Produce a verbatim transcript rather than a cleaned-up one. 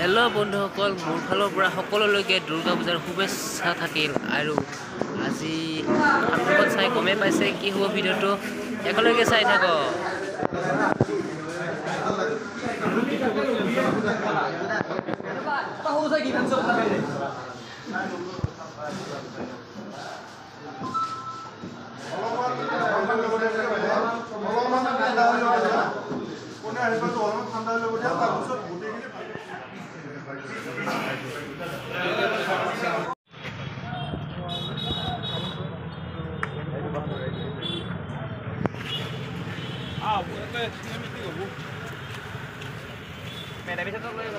Hello' বন্ধুসকল, মোৰ ফালৰ পৰা সকলোলৈকে দুৰ্গা পূজাৰ শুভেচ্ছা থাকিল। আৰু আজি আপোনালোকে চাই গমেই পাইছে কি হ'ব ভিডিঅ'টো, একেলগে চাই থাকক। Ah, bueno, entonces no me digo, uh. Me debes todo lo de